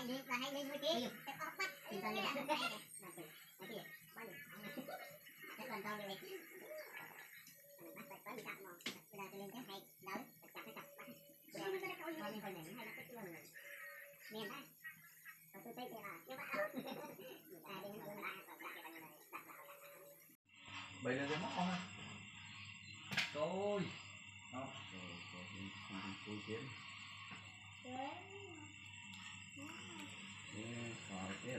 Bây giờ mất không? Rồi. Đó, rồi kiếm. Rồi tiếp.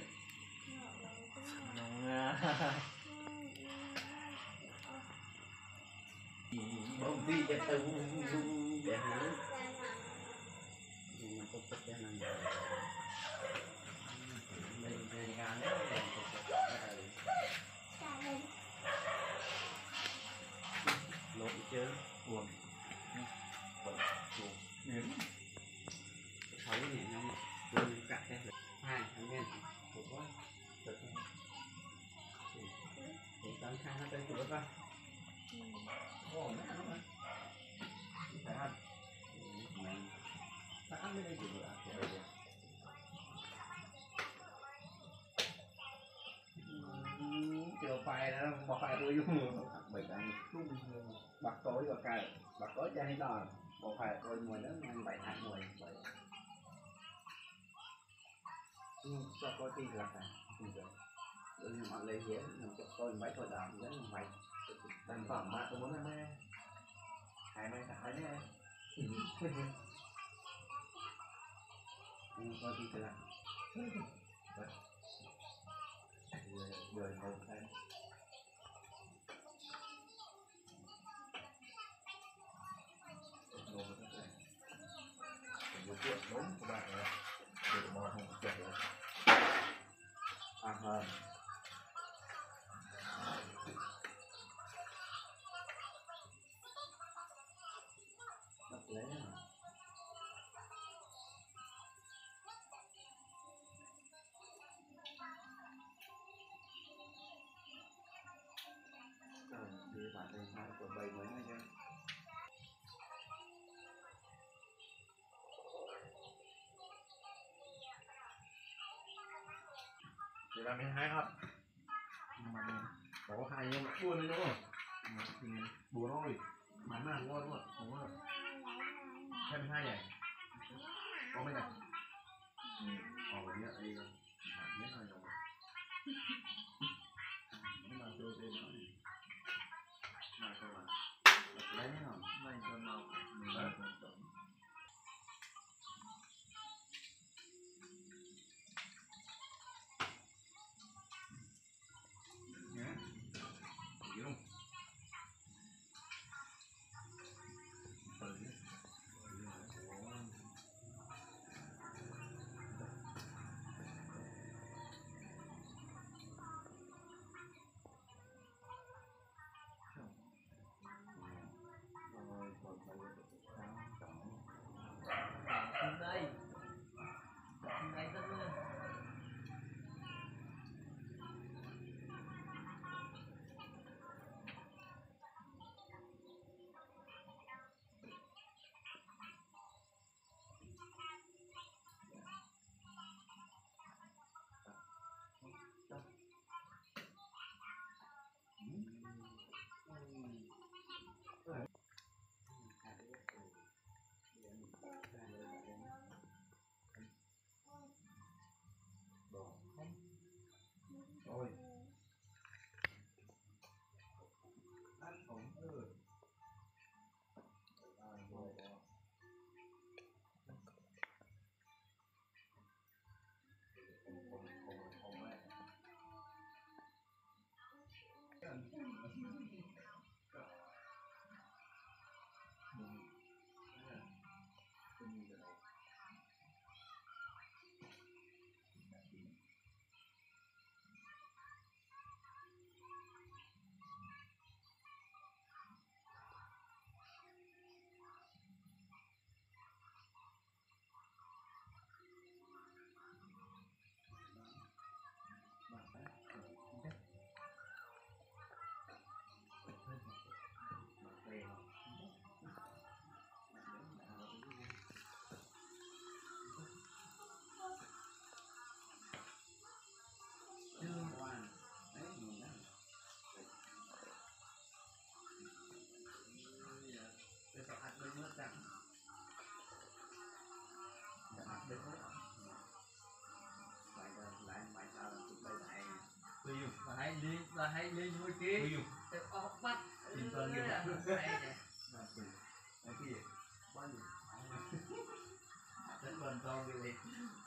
Bông đi cho tôi để hiểu. Nhưng mà có chút để năng mình về ngàn đấy lột chứ buồn bẩn chuột miếng thấy thì nó buồn cả thế hai thằng em của quá được thì tấn khai nó tới chuột coi ồ nó ăn không phải ăn ta ăn bên đây chuột à chiều phải đó bỏ phải tôi dùng bảy ăn bạc tối và cài bạc tối cho hay đòn bỏ phải tôi mùi đó mang bảy hạt mùi bảy cho có gì là cả rồi họ lấy hiến cho tôi bảy thôi đòn rất là vậy sản phẩm mà tôi muốn ăn hai mai cả hai nhé có gì là người một cái điều kiện đúng của bạn là để mò không chặt được hơn bắt lấy thì bạn đây hai của bầy mới này chứ thì là 12 hộp nhưng mà có hai nhưng mà buồn đấy đúng không buồn thôi bán là ngon đúng không 22 này có mấy này ở đây đây nhất là rồi nhưng mà tôi tên nó mà tôi là lấy nó này cho nó ta hay lên nuôi kia từ ốc bắt nhìn con nhiều hay nè cái gì bao nhiêu rất quan trọng cái gì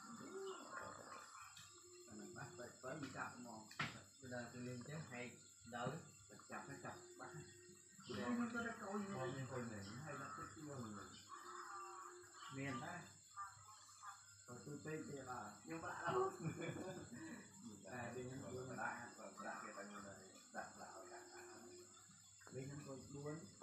bắt phải bị cặp mòn bây giờ tôi lên chứ hay đỡ chặt bắt con tôi đã câu gì con con này hay bắt cái kia mình miền đấy rồi tôi tên thì là nhưng mà đâu đi những người đã cái tay người này đặt là bên những con đuôi